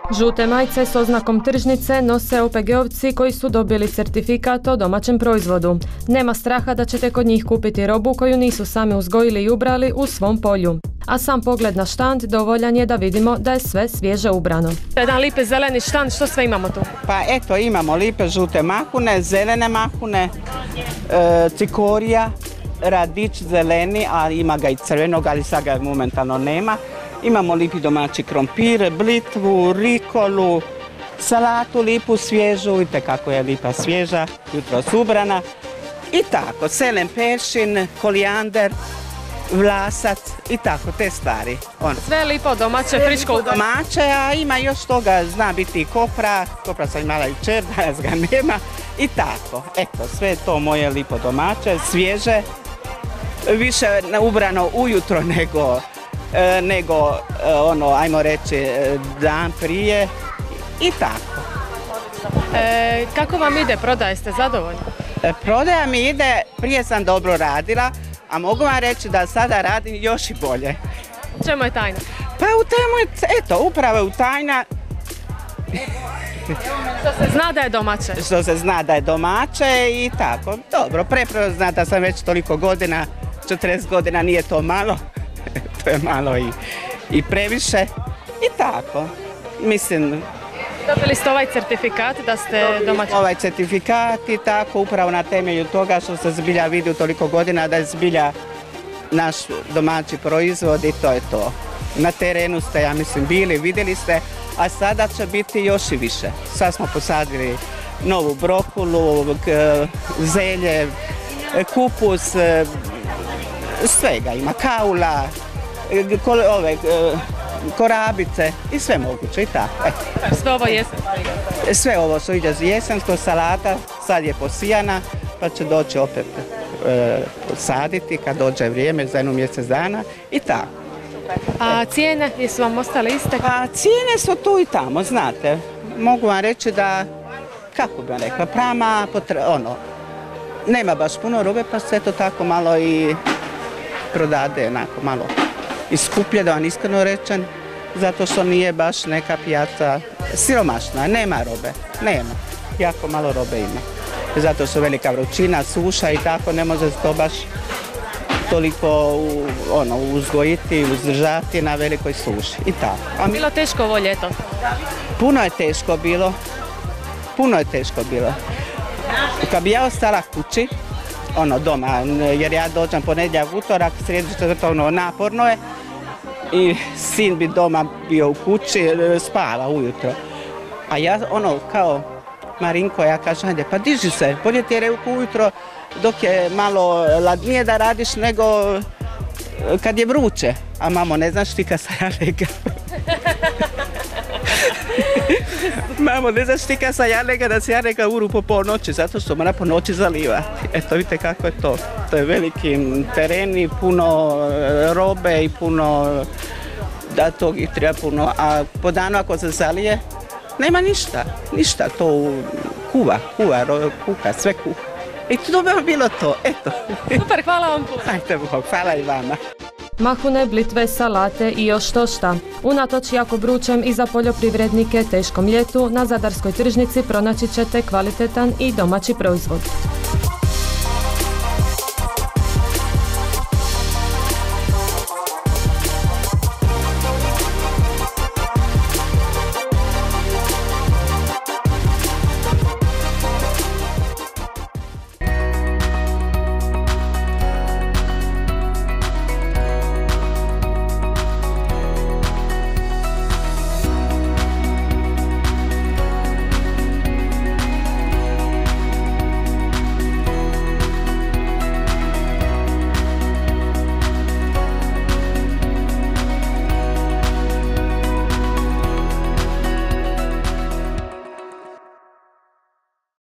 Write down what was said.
Žute majice s oznakom tržnice nose OPG-ovci koji su dobili certifikat o domaćem proizvodu. Nema straha da ćete kod njih kupiti robu koju nisu sami uzgojili i ubrali u svom polju. A sam pogled na štand dovoljan je da vidimo da je sve svježe ubrano. Jedan lipe zeleni štand, što sve imamo tu? Pa eto, imamo lipe žute mahune, zelene mahune, cikorija, radič zeleni, a ima ga i crvenog, ali sad ga momentalno nema. Imamo lipi domaći krompir, blitvu, rikolu, salatu lipu svježu, vidite kako je lipa svježa, jutros ubrana. I tako, selen peršin, kolijander, vlasac i tako, te stvari. Sve lipo domaće, friško ubrano. Domaće, a ima još toga, zna biti i kopra sam imala jučer, danas ga nema. I tako, eto, sve je to moje lipo domaće, svježe, više ubrano ujutro nego ajmo reći, dan prije i tako. Kako vam ide prodaja, jeste zadovoljni? Prodaja mi ide, prije sam dobro radila, a mogu vam reći da sada radim još i bolje. Čemu je tajna? Pa u temu, eto, upravo u tajna. Što se zna da je domaće? Što se zna da je domaće i tako. Dobro, prepoznata da sam već toliko godina, 40 godina nije to malo. To je malo i previše. I tako. Mislim... Dobili ste ovaj certifikat da ste domaći? Ovaj certifikat i tako, upravo na temelju toga što se zbilja vidi u toliko godina da je zbilja naš domaći proizvod i to je to. Na terenu ste, ja mislim, bili, vidjeli ste, a sada će biti još i više. Sad smo posadili novu brokulu, zelje, kupus, svega ima, kaula, korabice i sve moguće i tako. Sve ovo jesensko? Sve ovo su ide jesensko, salata, sad je posijana, pa će doći opet saditi kad dođe vrijeme za jednu mjesec dana i tako. A cijene, jesu vam ostale iste? Pa cijene su tu i tamo, znate. Mogu vam reći da, kako bih vam rekla, prama, nema baš puno robe, pa se to tako malo i prodade, onako malo iskuplje, da vam iskreno rečem, zato što nije baš neka pijaca siromašna, nema robe, nema, jako malo robe ima. Zato što velika vrućina, suša i tako, ne može se to baš toliko uzgojiti, uzdržati na velikoj suši i tako. Bilo teško ovo ljeto? Puno je teško bilo, Kad bi ja ostala kući, doma, jer ja dođem ponedjeljak, utorak, srijedu, četvrtak, naporno je i sin bi doma bio u kući, spava ujutro. A ja kao Marinko, ja kažem, ajde, pa diži se, bolje ti je ujutro dok je malo ladnije da radiš nego kad je vruće. A mamo, ne znaš ti kad sam ja lega. Mamo, ne znaš ti kad sam ja lega, da se ja lega uru po ponoći, zato što mora po noći zalivati. Eto, vidite kako je to. To je veliki tereni, puno robe i puno, da tog ih treba puno. A po danu ako se zalije, nema ništa, to kuka, sve kuha. I to bi bilo to, eto. Super, hvala vam puno. Ajde Bog, hvala i vama. Mahune, blitve, salate i još štošta. Unatoč jako vrućem i za poljoprivrednike teškom ljetu, na zadarskoj tržnici pronaći ćete kvalitetan i domaći proizvod.